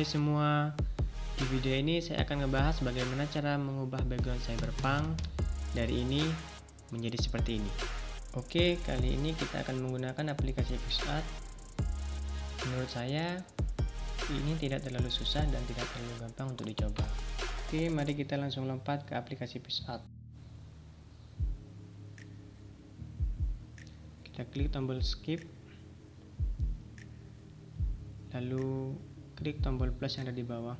Hai semua, di video ini saya akan ngebahas bagaimana cara mengubah background Cyberpunk dari ini menjadi seperti ini. Oke, kali ini kita akan menggunakan aplikasi PixArt. Menurut saya ini tidak terlalu susah dan tidak terlalu gampang untuk dicoba. Oke, mari kita langsung lompat ke aplikasi PixArt. Kita klik tombol skip, lalu klik tombol plus yang ada di bawah.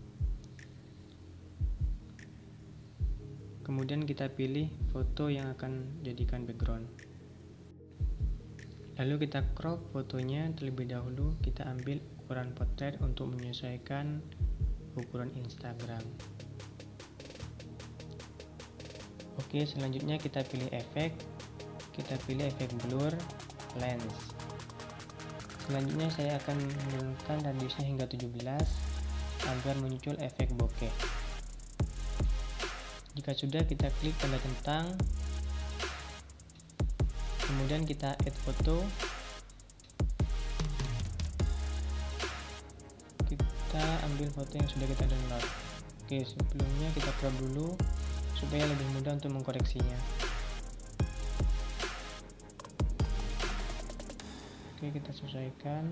Kemudian kita pilih foto yang akan jadikan background. Lalu kita crop fotonya terlebih dahulu. Kita ambil ukuran potret untuk menyesuaikan ukuran Instagram. Oke, selanjutnya kita pilih efek. Kita pilih efek blur, lens. Selanjutnya saya akan menurunkan radiusnya hingga 17 agar muncul efek bokeh. Jika sudah, kita klik tanda centang, kemudian kita add foto. Kita ambil foto yang sudah kita download. Oke, sebelumnya kita crop dulu supaya lebih mudah untuk mengkoreksinya. Oke, kita sesuaikan.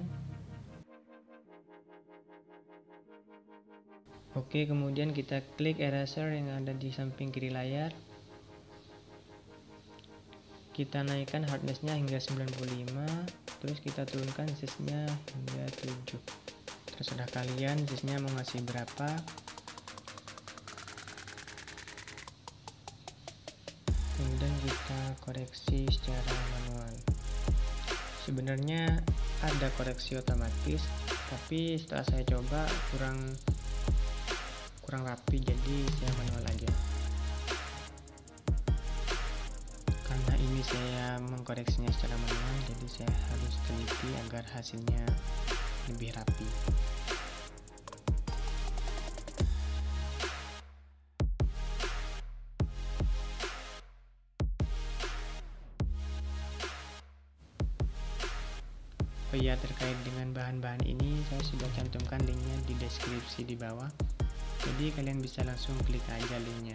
Oke, kemudian kita klik eraser yang ada di samping kiri layar. Kita naikkan hardness-nya hingga 95, terus kita turunkan size-nya hingga 7. Terserah kalian size-nya mau ngasih berapa. Kemudian kita koreksi secara manual. Sebenarnya ada koreksi otomatis, tapi setelah saya coba kurang rapi, jadi saya manual aja. Karena ini saya mengkoreksinya secara manual, jadi saya harus teliti agar hasilnya lebih rapi. Oh iya, terkait dengan bahan-bahan ini saya sudah cantumkan linknya di deskripsi di bawah, jadi kalian bisa langsung klik aja linknya.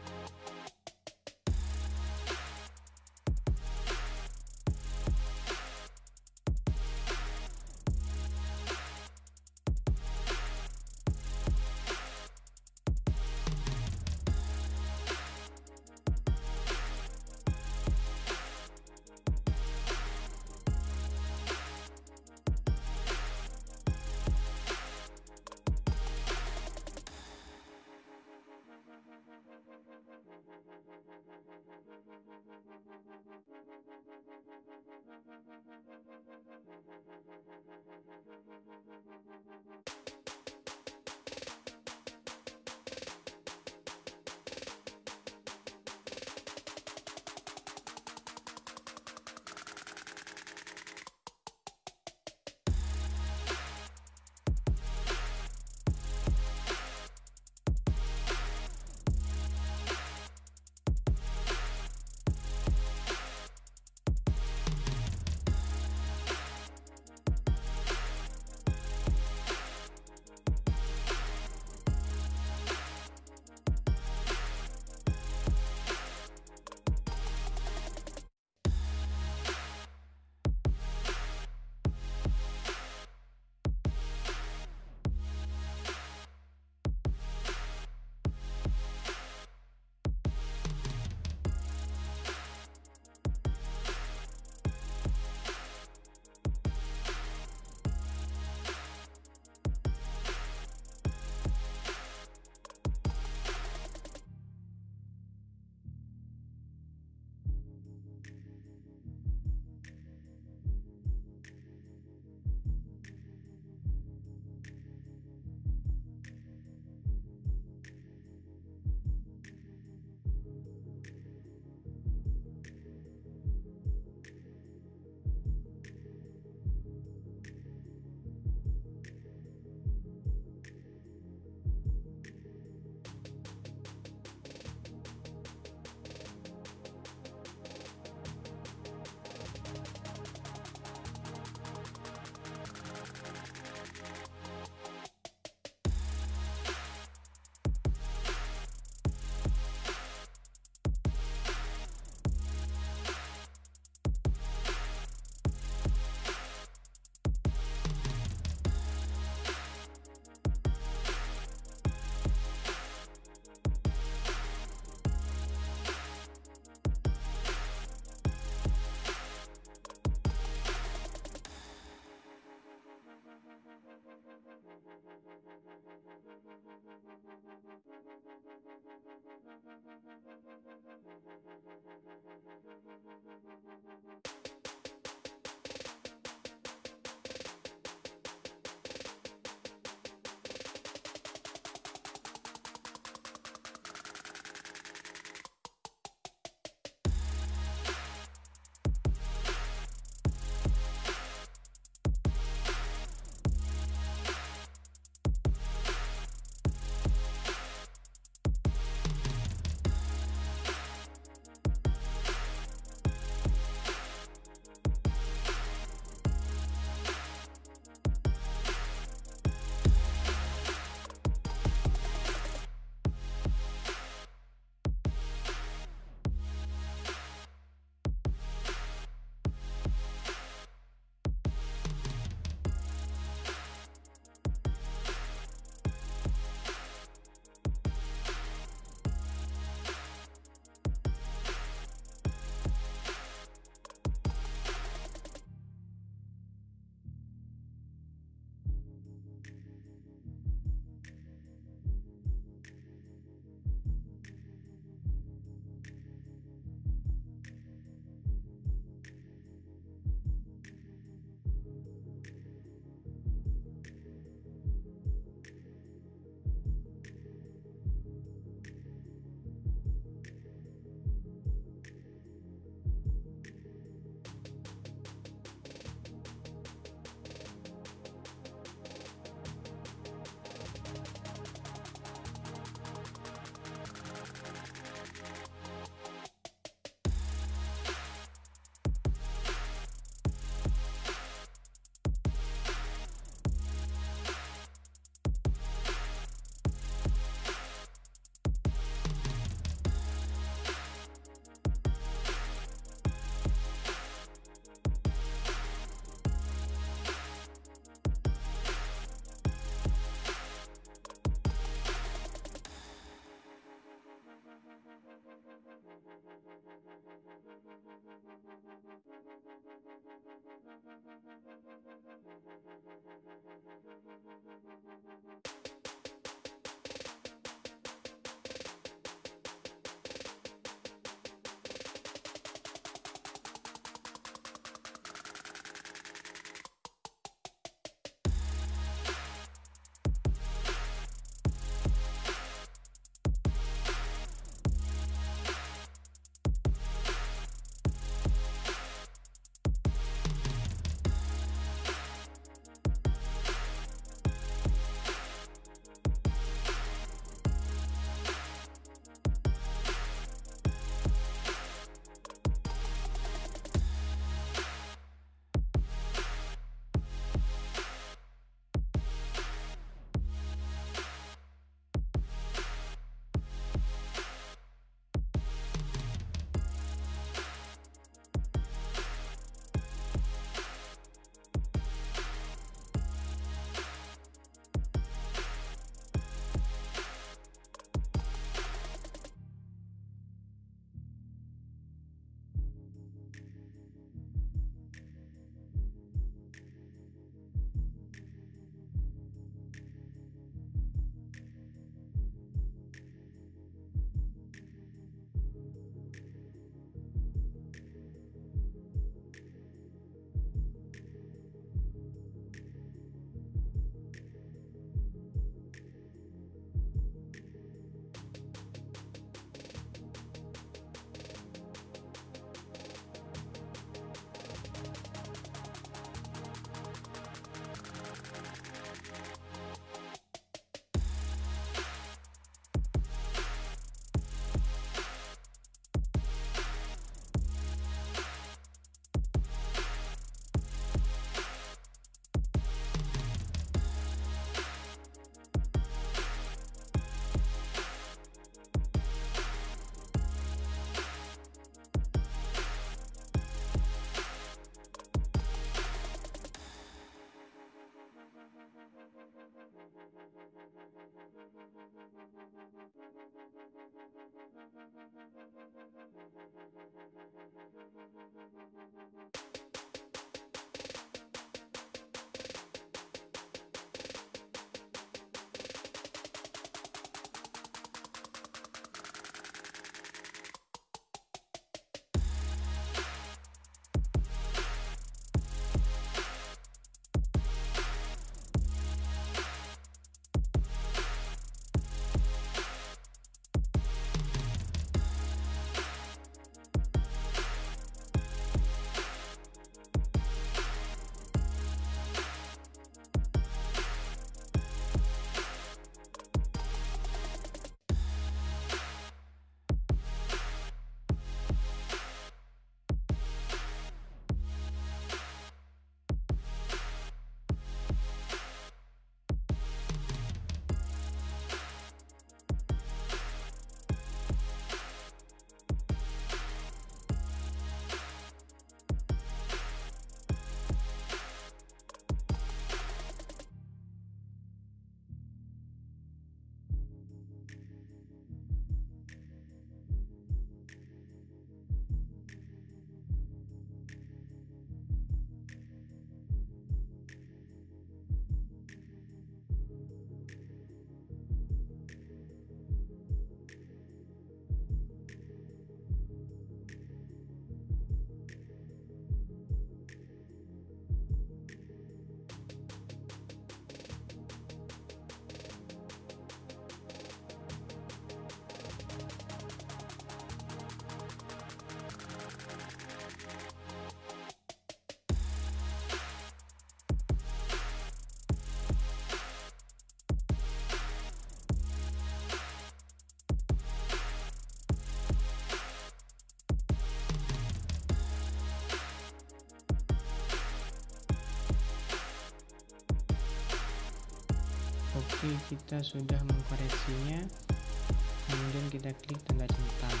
Oke, kita sudah mengkoreksinya. Kemudian kita klik tanda centang.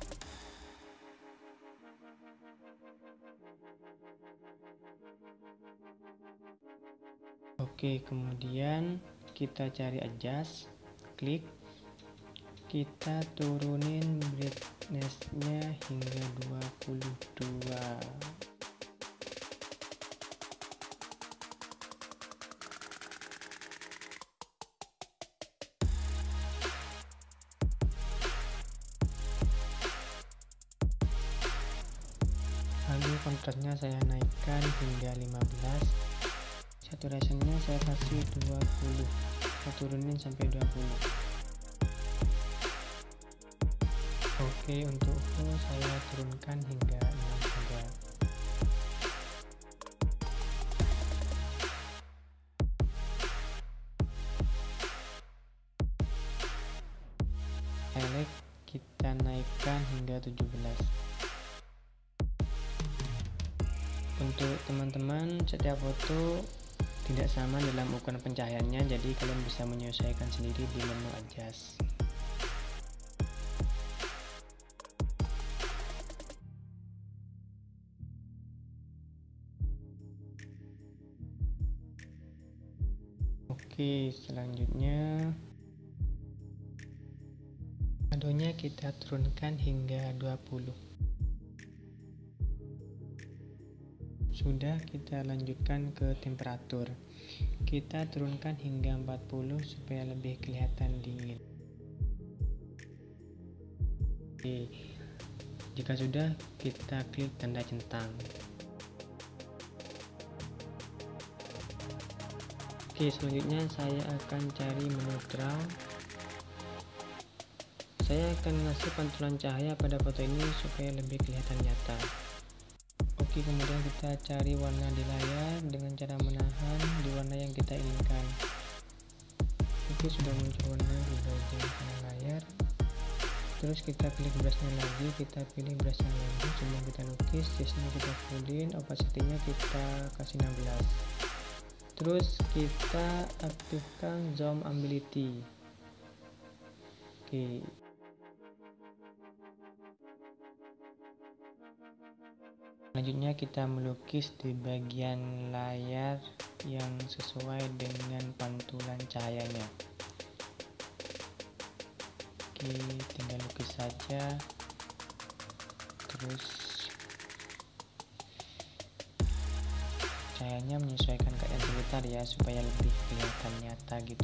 Oke, kemudian kita cari adjust, klik, kita turunin brightness-nya hingga 22. Lalu kontrasnya saya naikkan hingga 15. Saturationnya saya kasih 20. Saya turunin sampai 20. Oke, untuk flow saya turunkan hingga 6 saja. Highlight kita naikkan hingga 17. Untuk teman-teman, setiap foto tidak sama dalam ukuran pencahayaannya, jadi kalian bisa menyesuaikan sendiri di menu adjust. Oke, selanjutnya shadownya kita turunkan hingga 20. Sudah, kita lanjutkan ke temperatur. Kita turunkan hingga 40 supaya lebih kelihatan dingin. Oke, jika sudah, kita klik tanda centang. Oke, selanjutnya saya akan cari menu draw. Saya akan ngasih pantulan cahaya pada foto ini supaya lebih kelihatan nyata. Oke, kemudian kita cari warna di layar dengan cara menahan di warna yang kita inginkan. Oke, sudah muncul warna di bagian kanan layar. Terus kita klik brushnya lagi, kita pilih brush yang lagi, sebelum kita lukis, size-nya kita fullin, opacity-nya kita kasih 16. Terus kita aktifkan zoom ability. Oke. Selanjutnya kita melukis di bagian layar yang sesuai dengan pantulan cahayanya. Oke, tinggal lukis saja. Terus cahayanya menyesuaikan keadaan sekitar ya, supaya lebih kelihatan nyata gitu.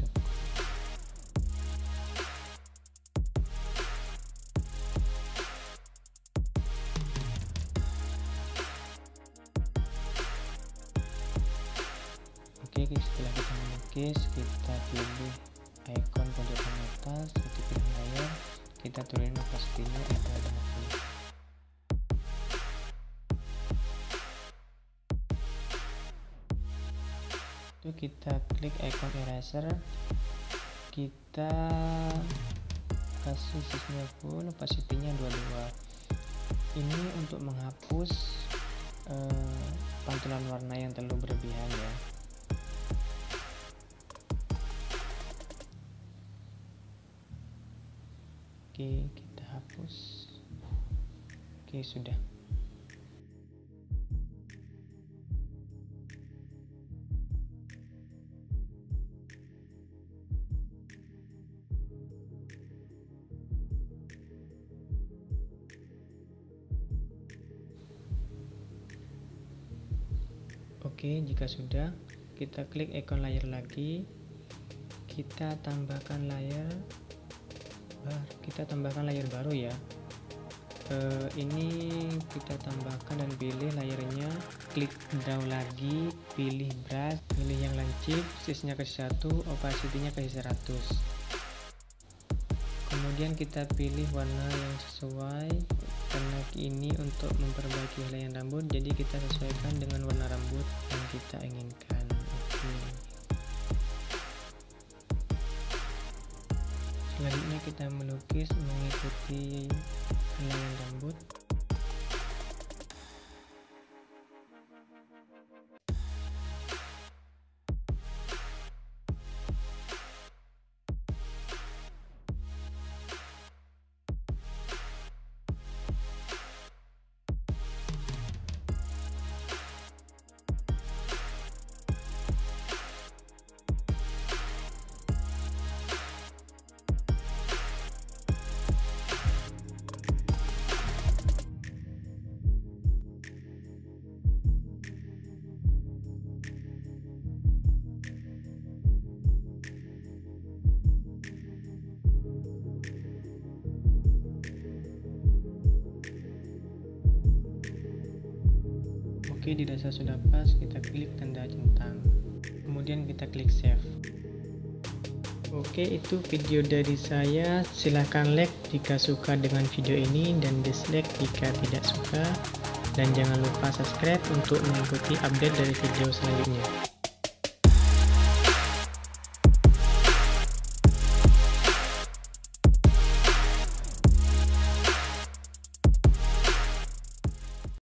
Oke, setelah kita melukis, kita pilih icon pojokan atas, kita pilih layar, kita turunin opacity-nya ada 50. Itu kita klik icon eraser, kita kasih size-nya full, opacity-nya 22. Ini untuk menghapus pantulan warna yang terlalu berlebihan ya. Oke, kita hapus. Oke, sudah. Oke, jika sudah, kita klik icon layar lagi, kita tambahkan layar baru ya. Ini kita tambahkan dan pilih layarnya, klik draw lagi, pilih brush, pilih yang lancip, size-nya kasih 1, opacity-nya kasih 100. Kemudian kita pilih warna yang sesuai, karena ini untuk memperbaiki helaian rambut, jadi kita sesuaikan dengan warna rambut yang kita inginkan. Oke. Selanjutnya kita melukis mengikuti helaian rambut. Oke, dirasa sudah pas, kita klik tanda centang. Kemudian kita klik save. Oke, itu video dari saya. Silahkan like jika suka dengan video ini dan dislike jika tidak suka. Dan jangan lupa subscribe untuk mengikuti update dari video selanjutnya.